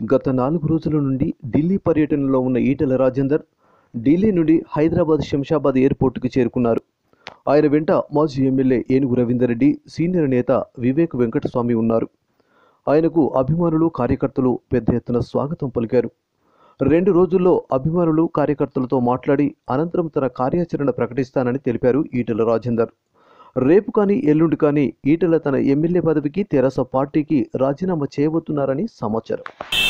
గత 4 రోజుల నుండి ఢిల్లీ పర్యటనలో ఉన్న ఈటెల రాజేందర్ ఢిల్లీ నుండి హైదరాబాద్ శంషాబాద్ ఎయిర్పోర్టుకు చేరుకున్నారు. ఆయన వెంట మాజీ ఎమ్మెల్యే ఏనుగు రవీందర్ రెడ్డి, సీనియర్ నేత వివేక్ వెంకటస్వామి ఉన్నారు. ఆయనకు అభిమానులు, కార్యకర్తలు పెద్ద ఎత్తున స్వాగతం పలికారు. 2 రోజుల్లో అభిమానులు, కార్యకర్తలతో మాట్లాడి అనంతరం తన కార్యాచరణ ప్రకటిస్తానని తెలిపారు ఈటెల రాజేందర్. రేపు కానీ ఎల్లుండి కానీ ఈటెల తన ఎమ్మెల్యే పదవికి తెరాస పార్టీకి రాజీనామా చేయబోతున్నారని సమాచారం.